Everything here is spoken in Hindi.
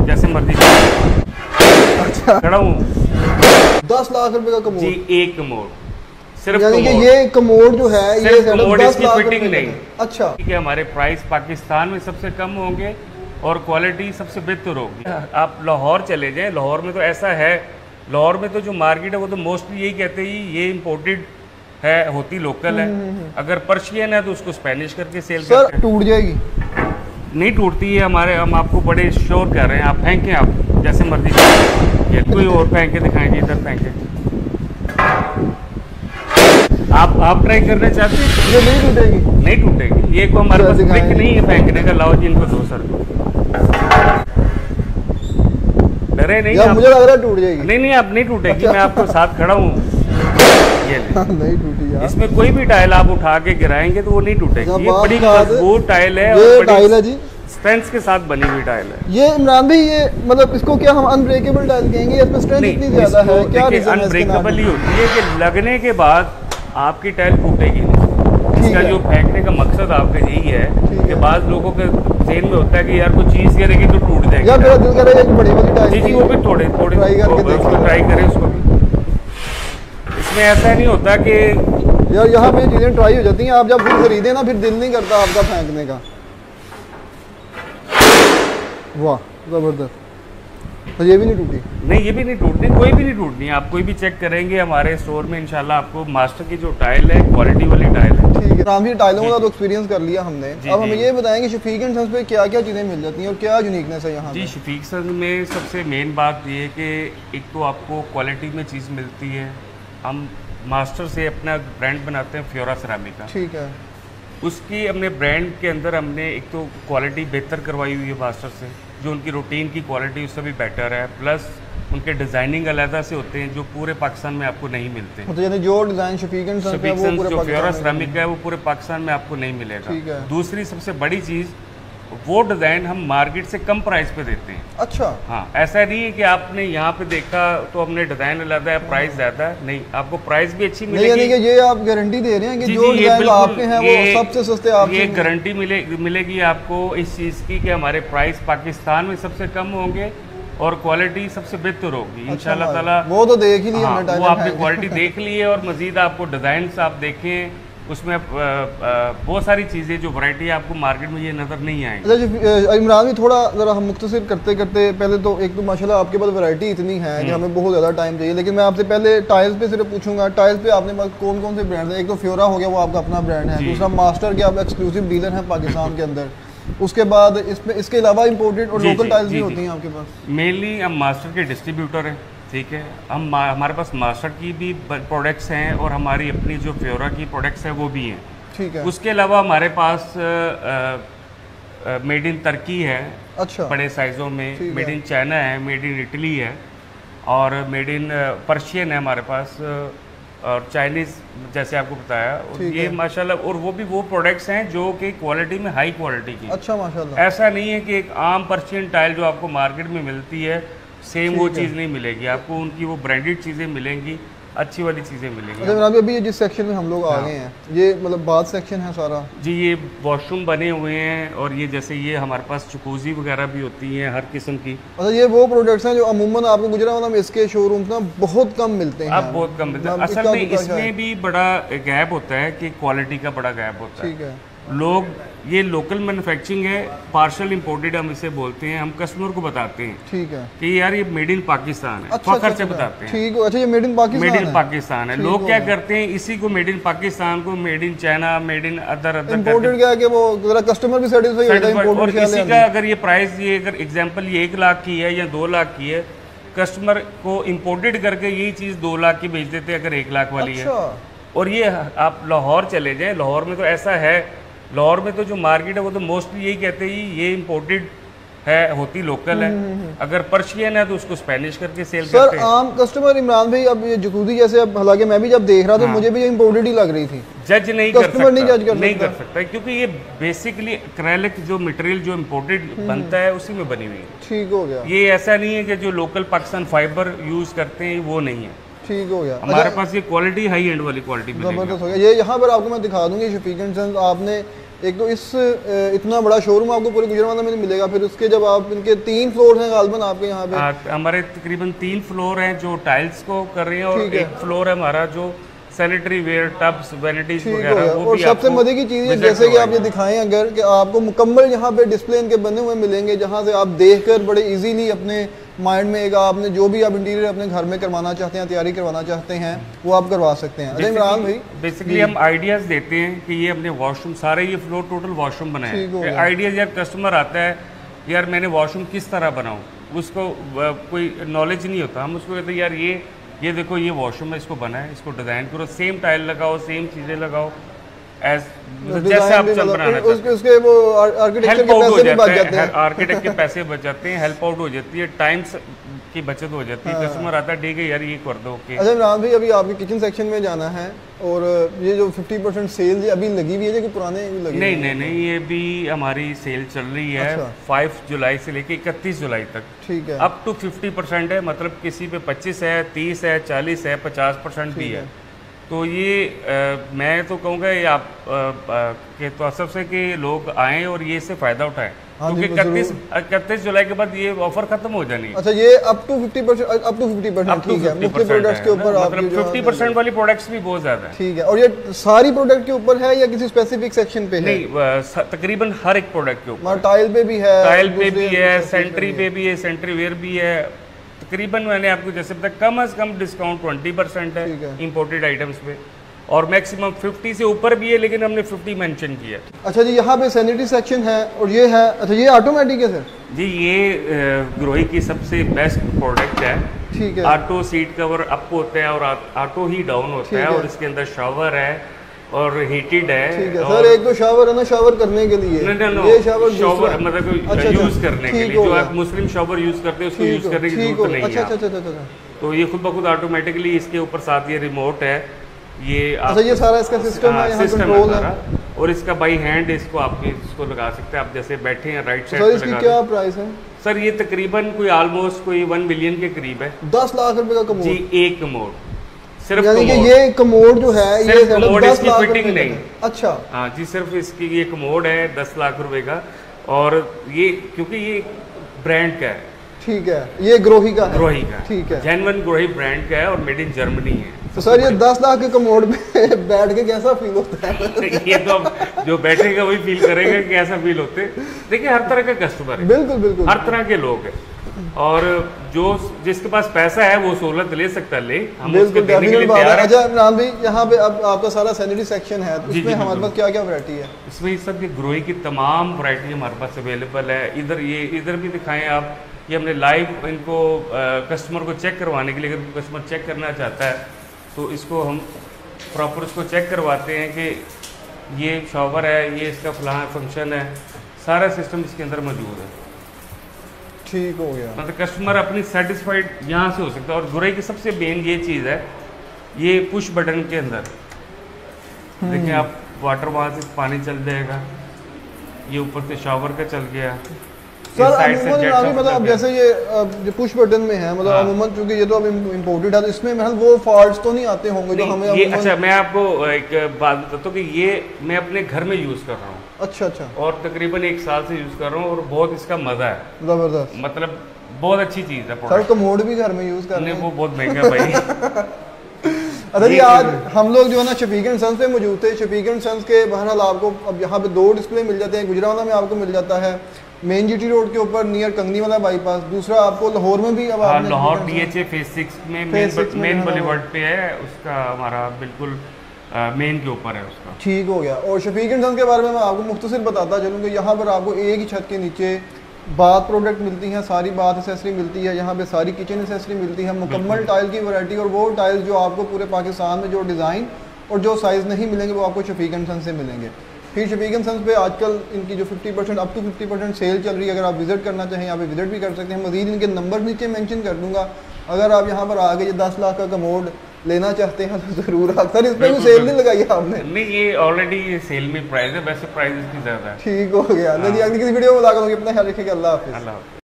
जैसे मर्जी अच्छा खड़ा हूँ। 10 लाख रुपए का कमोड जी, एक कमोड, सिर्फ यानी कि कमोड। ये कमोड जो है ये कमोड, 10 इसकी लाख फिटिंग रुपए नहीं। का। अच्छा ठीक है, हमारे प्राइस पाकिस्तान में सबसे कम होंगे और क्वालिटी सबसे बेहतर होगी। आप लाहौर चले जाएं, लाहौर में तो ऐसा है, लाहौर में तो जो मार्केट है वो तो मोस्टली यही कहते हैं ये इम्पोर्टेड है, होती लोकल है। अगर पर्शियन है तो उसको स्पेनिश करके सेल सर करते हैं। टूट जाएगी? नहीं टूटती है हमारे, हम आपको बड़े श्योर कर रहे हैं। आप फेंकें, आप जैसे मर्जी, ये कोई और फेंक के दिखाएं जी, इधर फेंकें। आप ट्राई करना चाहते हैं? ये नहीं टूटेगी? नहीं टूटेगी, ये को हमारे पास ट्रिक नहीं है फेंकने का। लाओ जी, इनको दो सर को। डरे नहीं यार, आप? मुझे लग रहा है टूट जाएगी। नहीं नहीं, आप नहीं टूटेगी। मैं आपके साथ खड़ा हूँ। ये नहीं टूटी यार। इसमें कोई भी टाइल आप उठा के गिराएंगे तो वो नहीं टूटेगी। ये बड़ी मजबूत टाइल है, ये और टाइल है जी, स्ट्रेंथ के साथ बनी हुई टाइल है। ये इमरान भाई, ये मतलब इसको क्या हम अनब्रेकेबल टाइल कहेंगे? इसमें स्ट्रेंथ इतनी ज्यादा है, क्या रीजन है? अनब्रेकेबल ही होती है कि लगने के बाद आपकी टाइल टूटेगी नहीं। इसका जो फेंकने का मकसद आपका यही है कि बाद लोगों के ज़हन में होता है कि यार कोई चीज़ गिरेगी तो टूट जाएगी। यार मेरा दिल कर रहा है एक बड़ी वाली टाइल। जी जी, वो भी थोड़े ट्राई करके देखो, ट्राई करें उसको भी। इसमें ऐसा नहीं होता कि यार यहाँ पे चीज़ें ट्राई हो जाती हैं, आप जब खुद खरीदे ना फिर दिल नहीं करता आपका फेंकने का। वाह ज़बरदस्त। तो ये भी नहीं टूटी? नहीं, ये भी नहीं टूटनी, कोई भी नहीं टूटनी। आप कोई भी चेक करेंगे हमारे स्टोर में इंशाल्लाह आपको मास्टर की जो टाइल है क्वालिटी वाली टाइल है। ठीक है, रामजी टाइलों का तो एक्सपीरियंस कर लिया हमने। अब हमें ये बताएंगे शफीक एंड सन्स पे क्या क्या चीज़ें मिल जाती हैं और क्या यूनिकनेस है यहाँ? जी, शफीक सन्स में सबसे मेन बात ये है कि एक तो आपको क्वालिटी में चीज़ मिलती है। हम मास्टर से अपना ब्रांड बनाते हैं फ्योरा सेरामिक का। ठीक है। उसकी अपने ब्रांड के अंदर हमने एक तो क्वालिटी बेहतर करवाई हुई है मास्टर से, जो उनकी रूटीन की क्वालिटी उससे भी बेटर है। प्लस उनके डिज़ाइनिंग अलग से होते हैं जो पूरे पाकिस्तान में आपको नहीं मिलते। तो यानी जो डिज़ाइन शफीक एंड सन्स है वो पूरे फ्योरा सेरामिक है वो पूरे पाकिस्तान में आपको नहीं मिलेगा। ठीक है। दूसरी सबसे बड़ी चीज़, वो डिज़ाइन हम मार्केट से कम प्राइस पे देते हैं। अच्छा। हाँ, ऐसा नहीं है कि आपने यहाँ पे देखा तो हमने डिज़ाइन अलग है, प्राइस ज़्यादा है। नहीं, आपको प्राइस भी अच्छी मिलेगी। यानी कि ये आप गारंटी दे रहे हैं कि जो डिज़ाइन आपके हैं वो सबसे सस्ते आपके? ये गारंटी मिलेगी आपको इस चीज़ की कि हमारे प्राइस पाकिस्तान में सबसे कम होंगे और क्वालिटी सबसे बेहतर होगी इंशाल्लाह ताला। वो तो देख ही लिया हमने, वो आपने क्वालिटी देख ली है और मज़ीद आपको डिज़ाइन आप देखें, उसमें बहुत सारी चीज़ें जो वैरायटी आपको मार्केट में ये नज़र नहीं आएगी। अच्छा इमरान भी थोड़ा ज़रा हम मुख्तसर करते करते, पहले तो एक तो माशाल्लाह आपके पास वैरायटी इतनी है कि हमें बहुत ज़्यादा टाइम चाहिए, लेकिन मैं आपसे पहले टाइल्स पे सिर्फ पूछूंगा, टाइल्स पे आपने पास कौन कौन से ब्रांड हैं? एक तो फ्योरा हो गया, वो आपका अपना ब्रांड है। दूसरा मास्टर के आप एक्सक्लूसिव डीलर हैं पाकिस्तान के अंदर। उसके बाद इसमें इसके अलावा इम्पोर्टेड और लोकल टाइल्स भी होती हैं आपके पास? मेनली हम मास्टर के डिस्ट्रीब्यूटर हैं। ठीक है, हमारे पास मास्टर की भी प्रोडक्ट्स हैं और हमारी अपनी जो फ्योरा की प्रोडक्ट्स हैं वो भी हैं। ठीक है। उसके अलावा हमारे पास मेड इन तुर्की है। अच्छा। बड़े साइज़ों में। मेड इन चाइना है, मेड इन इटली है और मेड इन पर्शियन है हमारे पास, और चाइनीज़ जैसे आपको बताया। ये माशाल्लाह, और वो भी वो प्रोडक्ट्स हैं जो कि क्वालिटी में हाई क्वालिटी की। अच्छा माशाल्लाह। ऐसा नहीं है कि एक आम पर्शियन टाइल जो आपको मार्केट में मिलती है सेम वो चीज़ नहीं मिलेगी आपको। उनकी वो ब्रांडेड चीज़ें मिलेंगी, अच्छी वाली चीज़ें मिलेंगी। अच्छा अभी ये जिस सेक्शन में हम लोग आ गए हैं, ये मतलब बाथ सेक्शन है सारा? जी, ये वॉशरूम बने हुए हैं और ये जैसे ये हमारे पास जकूज़ी वगैरह भी होती हैं हर किस्म की। अच्छा, ये वो प्रोडक्ट्स हैं जो अमूमन आपको गुजरात में इसके शोरूम ना बहुत कम मिलते हैं? अब बहुत कम मिलते हैं। असल में इसमें भी बड़ा गैप होता है कि क्वालिटी का बड़ा गैप होता है। ठीक है। लोग ये लोकल मैन्युफैक्चरिंग है, पार्शल इंपोर्टेड हम इसे बोलते हैं। हम कस्टमर को बताते हैं ठीक है कि यार ये मेड इन पाकिस्तान है। फखर से बताते हैं। ठीक है। अच्छा, ये made in Pakistan made in Pakistan है। लोग क्या करते हैं, इसी को मेड इन पाकिस्तान को made in China, made in other imported क्या है कि वो जरा कस्टमर भी सेटिस्फाई होता है। और किसी का अगर ये प्राइस, ये अगर एग्जांपल ये 1 लाख की है या 2 लाख की है, कस्टमर को इंपोर्टेड करके यही चीज़ 2 लाख की बेच देते हैं अगर 1 लाख वाली है। और ये आप लाहौर चले जाएं, लाहौर में तो ऐसा है, लाहौर में तो जो मार्केट है वो तो मोस्टली यही कहते हैं ये इम्पोर्टेड है, होती लोकल है। अगर पर्शियन है तो उसको स्पेनिश करके सेल करते हैं। सर आम कस्टमर इमरान भाई, अब ये जकूज़ी जैसे, अब हालांकि मैं भी जब देख रहा था मुझे भी ये इम्पोर्टेड ही लग रही थी। जज नहीं कर सकता, नहीं कर सकता क्योंकि ये बेसिकली एक्रेलिक जो मटेरियल जो इम्पोर्टेड बनता है उसी में बनी हुई है। ठीक हो गया। ये ऐसा नहीं है कि जो लोकल पाकिस्तान फाइबर यूज करते हैं वो नहीं है। ठीक हो गया। हमारे पास ये क्वालिटी हाई एंड वाली क्वालिटी जबरदस्त हो गया। ये यहाँ पर आपको मैं दिखा दूंगी शफीक एंड सन्स, आपने एक तो इस इतना बड़ा शोरूम आपको पूरे गुजरावाला में मिलेगा, फिर उसके जब आप इनके 3 फ्लोर हैं गालबन आपके यहाँ पे? हमारे तकरीबन 3 फ्लोर हैं जो टाइल्स को कर रहे हैं, और एक फ्लोर है हमारा जो सैनिटरी वेयर, टब्स, वैनिटीज वगैरह। और सबसे मजे की चीज़ है जैसे कि आप ये दिखाएं अगर कि आपको मुकम्मल यहाँ पे डिस्प्ले इनके बने हुए मिलेंगे, जहाँ से आप देखकर बड़े इजीली अपने माइंड में एक आपने जो भी आप इंटीरियर अपने घर में करवाना चाहते हैं, तैयारी करवाना चाहते हैं, वो आप करवा सकते हैं। अरे इमरान भाई, बेसिकली हम आइडियाज देते हैं कि ये अपने वॉशरूम, सारे ये फ्लोर टोटल वॉशरूम बनाए हैं। आइडियाज यार कस्टमर आता है, यार मैंने वॉशरूम किस तरह बनाऊँ, उसको कोई नॉलेज नहीं होता, हम उसको कहते हैं यार ये देखो ये वॉशरूम है, इसको बनाए, इसको डिज़ाइन करो, सेम टाइल लगाओ, सेम चीज़ें लगाओ, जैसे आप चल बनाना चाहते हैं। उसके वो आर्किटेक्चर के पैसे भी बच जाते हैं, आर्किटेक्ट के पैसे बच जाते हैं, हेल्प आउट हो जाती है, टाइम्स की बचत हो जाती है। कस्टमर आता है ठीक है यार ये कर दो। अच्छा इमरान भाई, अभी आपके किचन सेक्शन में जाना है, और ये जो 50% सेल अभी लगी हुई है कि पुराने भी लगी? नहीं, ये भी हमारी सेल चल रही है। अच्छा। 5 जुलाई से लेके 31 जुलाई तक। ठीक है। अप टू 50% है, मतलब किसी पे 25 है, 30 है, 40 है, 50% भी है। तो ये मैं तो कहूँगा ये आप के तो सबसे कि लोग आएँ और ये इससे फ़ायदा उठाएं, क्योंकि 31 जुलाई के बाद ये ऑफर खत्म हो जानी है। अच्छा, ये अप टू 50%, ठीक है। मुख्य प्रोडक्ट्स के ऊपर मतलब 50% वाली प्रोडक्ट्स भी बहुत ज़्यादा है। ठीक है। और ये सारी प्रोडक्ट के ऊपर है या किसी स्पेसिफिक सेक्शन पे है? नहीं, तकरीबन हर एक प्रोडक्ट के ऊपर। टाइल पे भी है, टाइल पे भी है, सेंट्री पे भी है, सेंट्री वेयर भी है। तकरीबन मैंने आपको जैसे बताया कम से कम डिस्काउंट 20% है इंपोर्टेड आइटम्स पे, और मैक्सिमम 50 से ऊपर भी है, लेकिन हमने 50 मेंशन किया। अच्छा जी, यहाँ पे सैनिटरी सेक्शन है और ये है। अच्छा, ये ऑटोमेटिक है सर? जी, ये ग्रोही की सबसे बेस्ट प्रोडक्ट है। ठीक है। ऑटो सीट कवर अप होता है और ऑटो ही डाउन होता है, और इसके अंदर शावर है और हीटेड है। ठीक है सर, एक तो शावर है ना, शावर करने के लिए। ये शावर मतलब यूज करने के लिए, जो आप मुस्लिम शावर यूज करते हैं उसको यूज करने की जरूरत नहीं है। अच्छा। तो ये खुद ब खुद ऑटोमेटिकली, इसके ऊपर साथ ये रिमोट है, ये अच्छा ये सारा इसका सिस्टम है, यहाँ कंट्रोल है, और इसका बाई हैंड इसको आप इसको लगा सकते हैं। आप जैसे बैठे हैं राइट साइड पे लगा। इसकी क्या प्राइस है सर? ये तकरीबन कोई ऑलमोस्ट कोई 1 मिलियन के करीब है। 10 लाख रुपए का कमोड जी, एक कमोड सिर्फ। यानी कि ये कमोड जो है ये कमोड, इसकी फिटिंग नहीं। अच्छा हाँ जी, सिर्फ इसकी ये कमोड है 10 लाख रुपए का, और ये क्योंकि ये ब्रांड का है। ठीक है, ये ग्रोही का है। ग्रोही का, ठीक है, जेन्युइन ग्रोही ब्रांड का है और मेड इन जर्मनी है। तो सर ये 10 लाख के कमोड में बैठ के कैसा फील होता है? ये तो जो बैठेगा वही फील करेगा कि कैसा फील होते हैं। देखिए हर तरह का कस्टमर है, बिल्कुल हर तरह के लोग हैं, और जो जिसके पास पैसा है वो सहूलत ले सकता है, ले हम उसको देने के लिए तैयार हैं। अच्छा इमरान भाई, यहाँ पे अब आपका सारा सैनिटरी सेक्शन है, तो इसमें हमारे पास क्या क्या वैरायटी है? इसमें सब ये ग्रोही की तमाम वैरायटी हमारे पास अवेलेबल है। इधर भी दिखाएं आप, ये हमने लाइव इनको कस्टमर को चेक करवाने के लिए, अगर कस्टमर चेक करना चाहता है तो इसको हम प्रॉपर उसको चेक करवाते हैं कि ये शॉवर है, ये इसका फलाना फंक्शन है, सारा सिस्टम इसके अंदर मौजूद है। ठीक हो गया, मतलब कस्टमर अपनी सेटिस्फाइड यहाँ से हो सकता है। और ग्रोही की सबसे मेन ये चीज़ है, ये पुश बटन के अंदर देखिए आप, वाटर वहाँ से पानी चल जाएगा, ये ऊपर से शॉवर का चल गया सर। अमूमन मतलब अब जैसे ये पुश बटन में है, मतलब अमूमन चूंकि ये तो अब इम्पोर्टेड है, तो इसमें मतलब वो फॉल्ट्स तो नहीं आते होंगे जो हमें ये। अच्छा, मैं आपको एक बात बताता हूँ कि ये मैं अपने घर में यूज़ कर रहा हूँ। अच्छा। और तकरीबन 1 साल से यूज़ कर रहा हूँ, और बहुत इसका मज़ा है, ज़बरदस्त, मतलब बहुत अच्छी चीज़ है। सर कमोड भी घर में यूज़ कर रहे हैं? वो बहुत महंगा भाई। अच्छा जी, आज हम लोग जो है ना शफीक एंड सन्स पे मौजूद थे। शफीक एंड सन्स के बहरहाल आपको अब यहाँ पे 2 डिस्प्ले मिल जाते हैं। गुजरावाला में आपको मिल जाता है मेन जीटी रोड के ऊपर नियर कंगनी वाला बाईपास, दूसरा आपको लाहौर में भी। अब लाहौर DHA फेज 6 में मेन बॉलीवुड पे है, उसका हमारा बिल्कुल मेन के ऊपर है उसका। ठीक हो गया। और शफीक एंड सन्स के बारे में मैं आपको मुख्तसर बताता चलूँगा। यहाँ पर आपको एक ही छत के नीचे बाथ प्रोडक्ट मिलती हैं, सारी बाथ एसेसरी मिलती है, यहाँ पे सारी किचन एसेसरी मिलती है, मुकम्मल टाइल की वैरायटी, और वो टाइल्स जो आपको पूरे पाकिस्तान में जो डिज़ाइन और जो साइज़ नहीं मिलेंगे वो आपको शफीक एंड सन्स से मिलेंगे। फिर शफीक एंड सन्स पे आजकल इनकी जो 50% अप टू 50% सेल चल रही है। अगर आप विजिट करना चाहें यहाँ पे विजिट भी कर सकते हैं। मज़ीद इनके नंबर नीचे मेंशन कर दूंगा। अगर आप यहाँ पर आगे 10 लाख का कमोड लेना चाहते हैं तो ज़रूर। अक्सर इस पर कोई सेल नहीं लगाई आपने? नहीं, ये ऑलरेडी सेल में प्राइस है, वैसे प्राइस इसकी ज़्यादा है। ठीक हो गया। अगली किसी वीडियो में मुलाकात होगी। अपना ख्याल रखिएगा। अल्लाह हाफ़िज़।